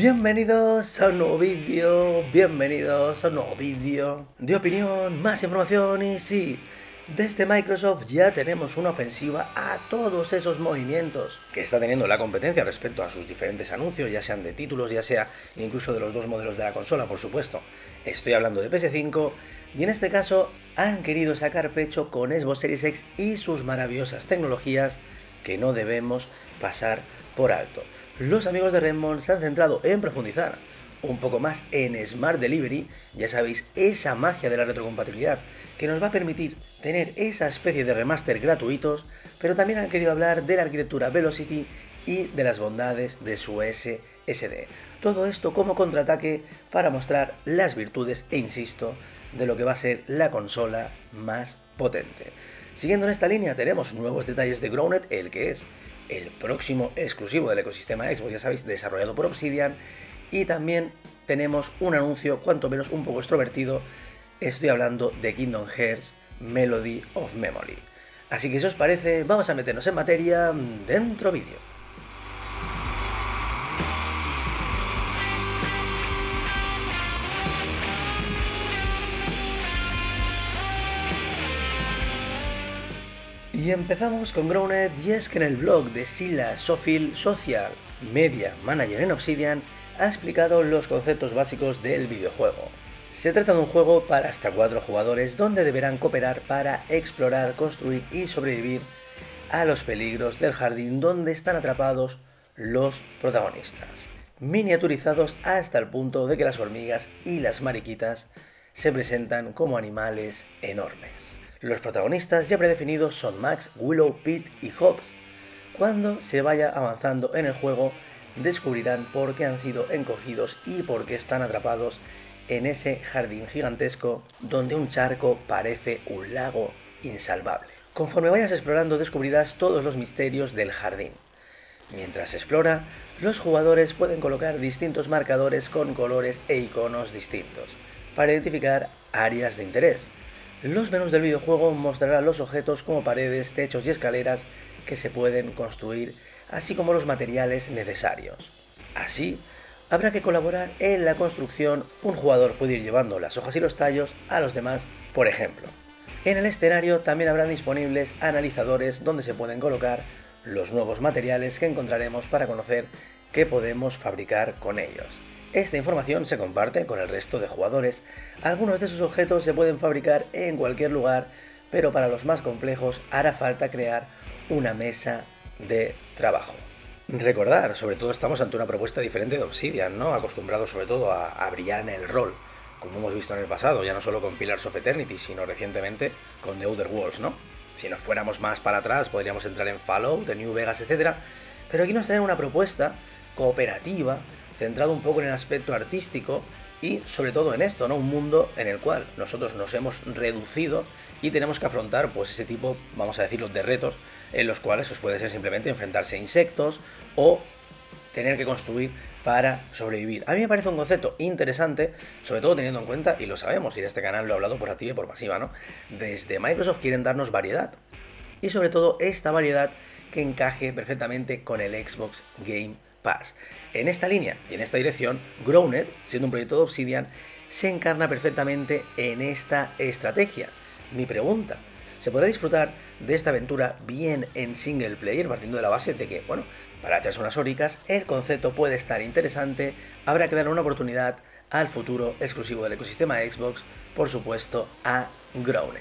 Bienvenidos a un nuevo vídeo, de opinión, más información y sí, desde Microsoft ya tenemos una ofensiva a todos esos movimientos que está teniendo la competencia respecto a sus diferentes anuncios, ya sean de títulos, ya sea incluso de los dos modelos de la consola, por supuesto. Estoy hablando de PS5 y en este caso han querido sacar pecho con Xbox Series X y sus maravillosas tecnologías que no debemos pasar por alto. Los amigos de Redmond se han centrado en profundizar un poco más en Smart Delivery, ya sabéis, esa magia de la retrocompatibilidad que nos va a permitir tener esa especie de remaster gratuitos, pero también han querido hablar de la arquitectura Velocity y de las bondades de su SSD. Todo esto como contraataque para mostrar las virtudes e insisto, de lo que va a ser la consola más potente. Siguiendo en esta línea tenemos nuevos detalles de Grounded, el que es el próximo exclusivo del ecosistema Xbox, ya sabéis, desarrollado por Obsidian, y también tenemos un anuncio cuanto menos un poco extrovertido. Estoy hablando de Kingdom Hearts Melody of Memory. Así que si os parece, vamos a meternos en materia dentro vídeo. Y empezamos con Grounded, y es que en el blog de Sila Sofil, Social Media Manager en Obsidian, ha explicado los conceptos básicos del videojuego. Se trata de un juego para hasta 4 jugadores donde deberán cooperar para explorar, construir y sobrevivir a los peligros del jardín donde están atrapados los protagonistas, miniaturizados hasta el punto de que las hormigas y las mariquitas se presentan como animales enormes. Los protagonistas ya predefinidos son Max, Willow, Pete y Hobbs. Cuando se vaya avanzando en el juego, descubrirán por qué han sido encogidos y por qué están atrapados en ese jardín gigantesco donde un charco parece un lago insalvable. Conforme vayas explorando, descubrirás todos los misterios del jardín. Mientras se explora, los jugadores pueden colocar distintos marcadores con colores e iconos distintos para identificar áreas de interés. Los menús del videojuego mostrarán los objetos como paredes, techos y escaleras que se pueden construir, así como los materiales necesarios. Así, habrá que colaborar en la construcción. Un jugador puede ir llevando las hojas y los tallos a los demás, por ejemplo. En el escenario también habrán disponibles analizadores donde se pueden colocar los nuevos materiales que encontraremos para conocer qué podemos fabricar con ellos. Esta información se comparte con el resto de jugadores. Algunos de esos objetos se pueden fabricar en cualquier lugar, pero para los más complejos hará falta crear una mesa de trabajo. Recordar, sobre todo estamos ante una propuesta diferente de Obsidian, ¿no? Acostumbrados sobre todo a brillar en el rol, como hemos visto en el pasado, ya no solo con Pillars of Eternity, sino recientemente con The Outer Worlds, ¿no? Si nos fuéramos más para atrás podríamos entrar en Fallout, The New Vegas, etc. Pero aquí nos traen una propuesta cooperativa, centrado un poco en el aspecto artístico y sobre todo en esto, ¿no? Un mundo en el cual nosotros nos hemos reducido y tenemos que afrontar pues ese tipo, vamos a decirlo, de retos en los cuales pues, puede ser simplemente enfrentarse a insectos o tener que construir para sobrevivir. A mí me parece un concepto interesante, sobre todo teniendo en cuenta, y lo sabemos, y en este canal lo he hablado por activa y por pasiva, ¿no? Desde Microsoft quieren darnos variedad y sobre todo esta variedad que encaje perfectamente con el Xbox Game Pass. En esta línea y en esta dirección, Grounded, siendo un proyecto de Obsidian, se encarna perfectamente en esta estrategia. Mi pregunta, ¿se podrá disfrutar de esta aventura bien en single player, partiendo de la base de que, bueno, para echarse unas hóricas, el concepto puede estar interesante, habrá que darle una oportunidad al futuro exclusivo del ecosistema Xbox, por supuesto, a Grounded?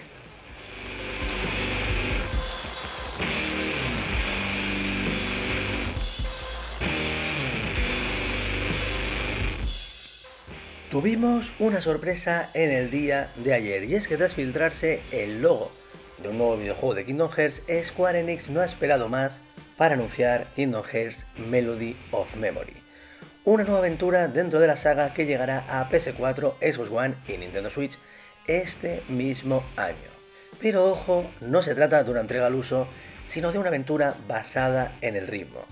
Tuvimos una sorpresa en el día de ayer, y es que tras filtrarse el logo de un nuevo videojuego de Kingdom Hearts, Square Enix no ha esperado más para anunciar Kingdom Hearts Melody of Memory, una nueva aventura dentro de la saga que llegará a PS4, Xbox One y Nintendo Switch este mismo año. Pero ojo, no se trata de una entrega al uso, sino de una aventura basada en el ritmo.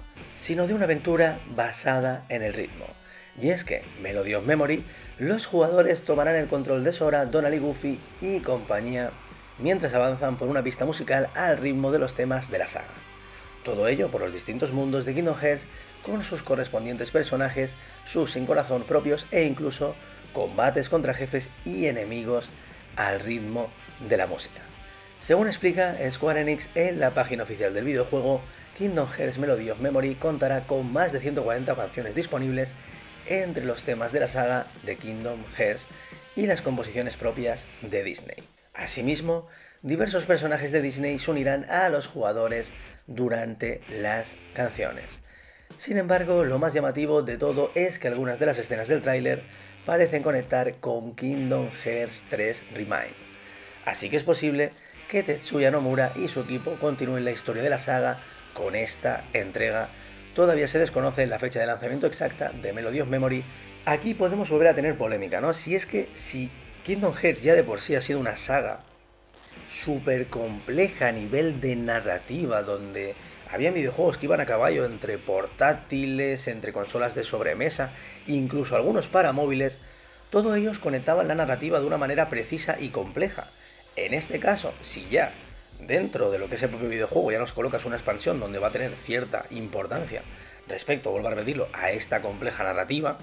Y es que Melody of Memory, los jugadores tomarán el control de Sora, Donald y Goofy y compañía mientras avanzan por una pista musical al ritmo de los temas de la saga. Todo ello por los distintos mundos de Kingdom Hearts con sus correspondientes personajes, sus sin corazón propios e incluso combates contra jefes y enemigos al ritmo de la música. Según explica Square Enix en la página oficial del videojuego, Kingdom Hearts Melody of Memory contará con más de 140 canciones disponibles entre los temas de la saga de Kingdom Hearts y las composiciones propias de Disney. Asimismo, diversos personajes de Disney se unirán a los jugadores durante las canciones. Sin embargo, lo más llamativo de todo es que algunas de las escenas del tráiler parecen conectar con Kingdom Hearts 3 Remind. Así que es posible que Tetsuya Nomura y su equipo continúen la historia de la saga con esta entrega. Todavía se desconoce la fecha de lanzamiento exacta de Melody of Memory. Aquí podemos volver a tener polémica, ¿no? Si Kingdom Hearts ya de por sí ha sido una saga súper compleja a nivel de narrativa, donde había videojuegos que iban a caballo entre portátiles, entre consolas de sobremesa, incluso algunos para móviles, todos ellos conectaban la narrativa de una manera precisa y compleja. En este caso, si ya dentro de lo que es el propio videojuego ya nos colocas una expansión donde va a tener cierta importancia respecto, vuelvo a repetirlo, a esta compleja narrativa,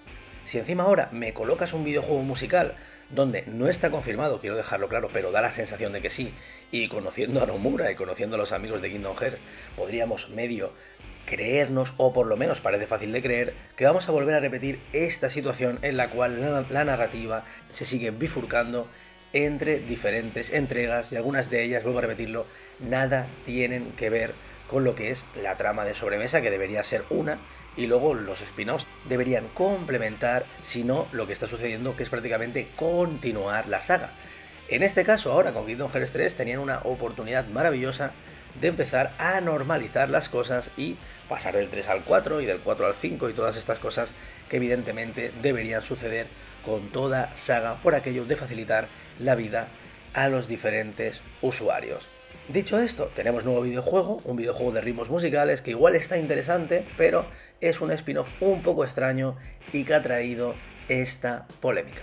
si encima ahora me colocas un videojuego musical donde no está confirmado, quiero dejarlo claro, pero da la sensación de que sí, y conociendo a Nomura y conociendo a los amigos de Kingdom Hearts, podríamos medio creernos, o por lo menos parece fácil de creer, que vamos a volver a repetir esta situación en la cual la narrativa se sigue bifurcando entre diferentes entregas y algunas de ellas, vuelvo a repetirlo, nada tienen que ver con lo que es la trama de sobremesa, que debería ser una, y luego los spin-offs deberían complementar, si no, lo que está sucediendo, que es prácticamente continuar la saga. En este caso, ahora con Kingdom Hearts 3 tenían una oportunidad maravillosa de empezar a normalizar las cosas y pasar del 3 al 4 y del 4 al 5 y todas estas cosas que evidentemente deberían suceder con toda saga por aquello de facilitar la vida a los diferentes usuarios. Dicho esto, tenemos nuevo videojuego, un videojuego de ritmos musicales que igual está interesante, pero es un spin-off un poco extraño y que ha traído esta polémica.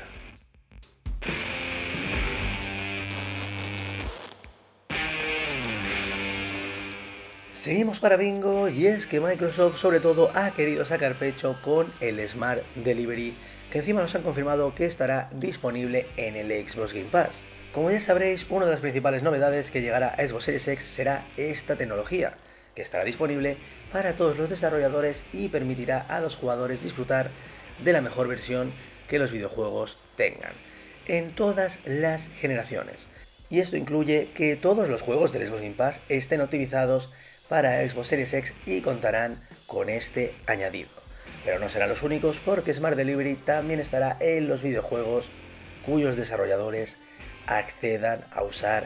Seguimos para bingo, y es que Microsoft sobre todo ha querido sacar pecho con el Smart Delivery, que encima nos han confirmado que estará disponible en el Xbox Game Pass. Como ya sabréis, una de las principales novedades que llegará a Xbox Series X será esta tecnología, que estará disponible para todos los desarrolladores y permitirá a los jugadores disfrutar de la mejor versión que los videojuegos tengan, en todas las generaciones. Y esto incluye que todos los juegos del Xbox Game Pass estén optimizados para Xbox Series X y contarán con este añadido. Pero no serán los únicos, porque Smart Delivery también estará en los videojuegos cuyos desarrolladores accedan a usar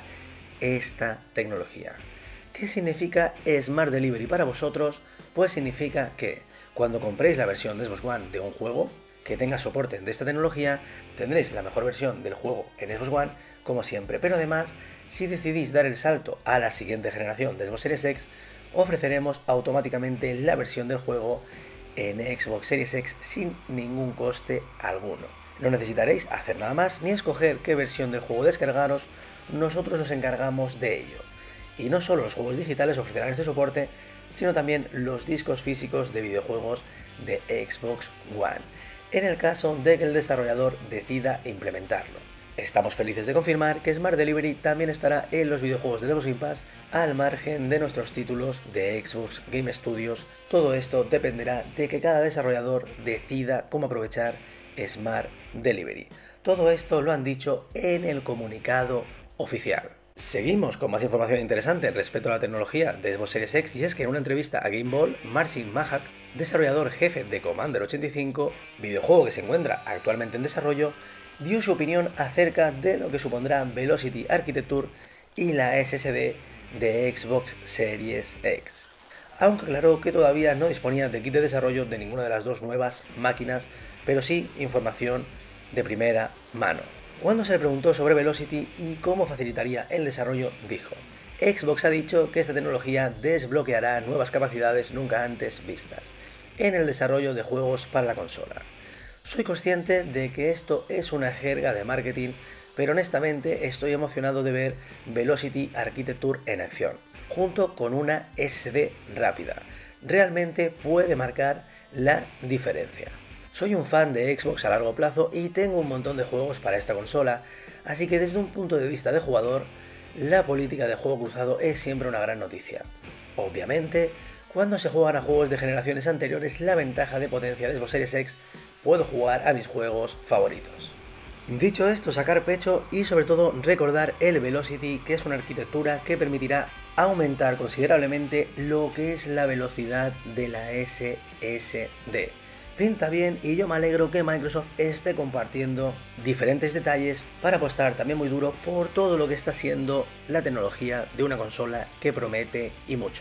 esta tecnología. ¿Qué significa Smart Delivery para vosotros? Pues significa que cuando compréis la versión de Xbox One de un juego que tenga soporte de esta tecnología, tendréis la mejor versión del juego en Xbox One, como siempre, pero además, si decidís dar el salto a la siguiente generación de Xbox Series X, ofreceremos automáticamente la versión del juego en Xbox Series X sin ningún coste alguno. No necesitaréis hacer nada más ni escoger qué versión del juego descargaros, nosotros nos encargamos de ello. Y no solo los juegos digitales ofrecerán este soporte, sino también los discos físicos de videojuegos de Xbox One, en el caso de que el desarrollador decida implementarlo. Estamos felices de confirmar que Smart Delivery también estará en los videojuegos de Xbox Game Pass, al margen de nuestros títulos de Xbox Game Studios. Todo esto dependerá de que cada desarrollador decida cómo aprovechar Smart Delivery. Todo esto lo han dicho en el comunicado oficial. Seguimos con más información interesante respecto a la tecnología de Xbox Series X, y es que en una entrevista a Game Ball, Marcin Mahak, desarrollador jefe de Commander 85, videojuego que se encuentra actualmente en desarrollo, dio su opinión acerca de lo que supondrá Velocity Architecture y la SSD de Xbox Series X. Aunque aclaró que todavía no disponía de kit de desarrollo de ninguna de las dos nuevas máquinas, pero sí información de primera mano. Cuando se le preguntó sobre Velocity y cómo facilitaría el desarrollo, dijo: Xbox ha dicho que esta tecnología desbloqueará nuevas capacidades nunca antes vistas en el desarrollo de juegos para la consola. Soy consciente de que esto es una jerga de marketing, pero honestamente estoy emocionado de ver Velocity Architecture en acción. junto con una SD rápida. Realmente puede marcar la diferencia. Soy un fan de Xbox a largo plazo y tengo un montón de juegos para esta consola, así que desde un punto de vista de jugador, la política de juego cruzado es siempre una gran noticia. Obviamente, cuando se juegan a juegos de generaciones anteriores, la ventaja de potencia de Xbox Series X, puedo jugar a mis juegos favoritos. Dicho esto, sacar pecho y sobre todo recordar el Velocity, que es una arquitectura que permitirá aumentar considerablemente lo que es la velocidad de la SSD. Pinta bien y yo me alegro que Microsoft esté compartiendo diferentes detalles para apostar también muy duro por todo lo que está siendo la tecnología de una consola que promete y mucho.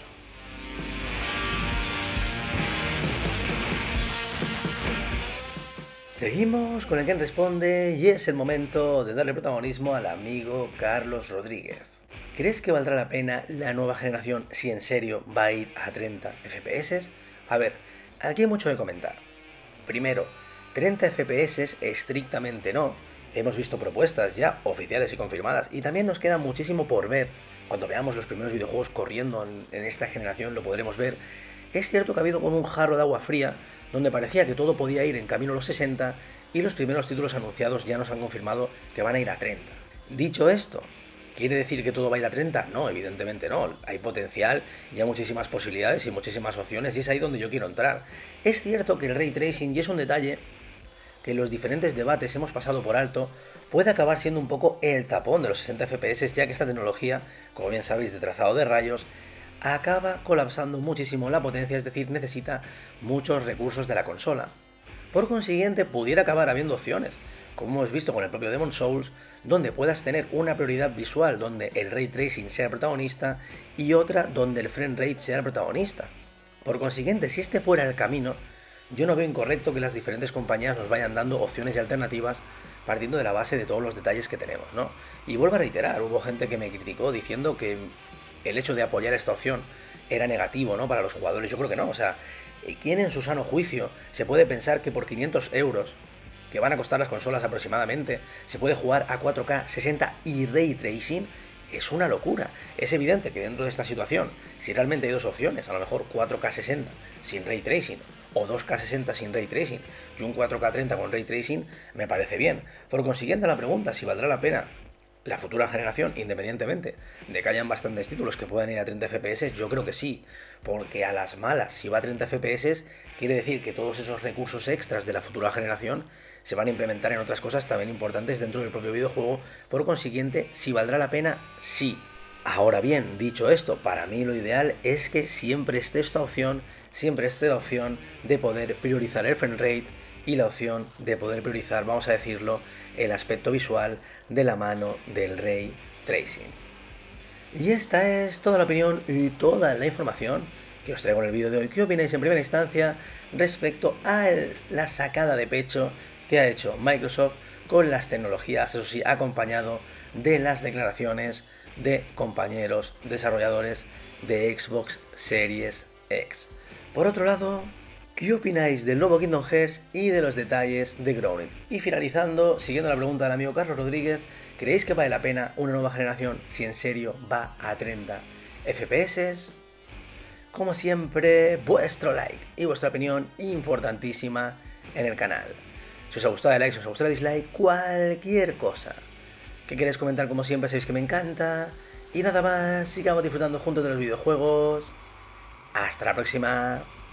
Seguimos con el Quién Responde y es el momento de darle protagonismo al amigo Carlos Rodríguez. ¿Crees que valdrá la pena la nueva generación si en serio va a ir a 30 FPS? A ver, aquí hay mucho que comentar. Primero, 30 FPS estrictamente no. Hemos visto propuestas ya oficiales y confirmadas y también nos queda muchísimo por ver. Cuando veamos los primeros videojuegos corriendo en esta generación lo podremos ver. Es cierto que ha habido como un jarro de agua fría donde parecía que todo podía ir en camino a los 60 y los primeros títulos anunciados ya nos han confirmado que van a ir a 30. Dicho esto, ¿quiere decir que todo va a ir a 30? No, evidentemente no. Hay potencial y hay muchísimas posibilidades y muchísimas opciones y es ahí donde yo quiero entrar. Es cierto que el Ray Tracing, y es un detalle que en los diferentes debates hemos pasado por alto, puede acabar siendo un poco el tapón de los 60 FPS, ya que esta tecnología, como bien sabéis, de trazado de rayos, acaba colapsando muchísimo la potencia, es decir, necesita muchos recursos de la consola. Por consiguiente, pudiera acabar habiendo opciones, como hemos visto con el propio Demon's Souls, donde puedas tener una prioridad visual donde el Ray Tracing sea el protagonista y otra donde el Frame Rate sea el protagonista. Por consiguiente, si este fuera el camino, yo no veo incorrecto que las diferentes compañías nos vayan dando opciones y alternativas partiendo de la base de todos los detalles que tenemos, ¿no? Y vuelvo a reiterar, hubo gente que me criticó diciendo que el hecho de apoyar esta opción era negativo, ¿no?, para los jugadores. Yo creo que no, o sea, ¿quién en su sano juicio se puede pensar que por 500 euros, que van a costar las consolas aproximadamente, se puede jugar a 4K 60 y Ray Tracing? Es una locura. Es evidente que dentro de esta situación, si realmente hay dos opciones, a lo mejor 4K 60 sin Ray Tracing o 2K 60 sin Ray Tracing y un 4K 30 con Ray Tracing, me parece bien. Por consiguiente, la pregunta si valdrá la pena la futura generación, independientemente de que hayan bastantes títulos que puedan ir a 30 FPS, yo creo que sí, porque a las malas, si va a 30 FPS, quiere decir que todos esos recursos extras de la futura generación se van a implementar en otras cosas también importantes dentro del propio videojuego. Por consiguiente, si valdrá la pena, sí. Ahora bien, dicho esto, para mí lo ideal es que siempre esté esta opción, siempre esté la opción de poder priorizar el frame rate y la opción de poder priorizar, vamos a decirlo, el aspecto visual de la mano del Ray Tracing. Y esta es toda la opinión y toda la información que os traigo en el vídeo de hoy. ¿Qué opináis en primera instancia respecto a la sacada de pecho que ha hecho Microsoft con las tecnologías, eso sí, acompañado de las declaraciones de compañeros desarrolladores de Xbox Series X? Por otro lado, ¿qué opináis del nuevo Kingdom Hearts y de los detalles de Grounded? Y finalizando, siguiendo la pregunta del amigo Carlos Rodríguez, ¿creéis que vale la pena una nueva generación si en serio va a 30 FPS? Como siempre, vuestro like y vuestra opinión importantísima en el canal. Si os ha gustado el like, si os ha gustado el dislike, cualquier cosa que queréis comentar, como siempre, sabéis que me encanta. Y nada más, sigamos disfrutando juntos de los videojuegos. Hasta la próxima.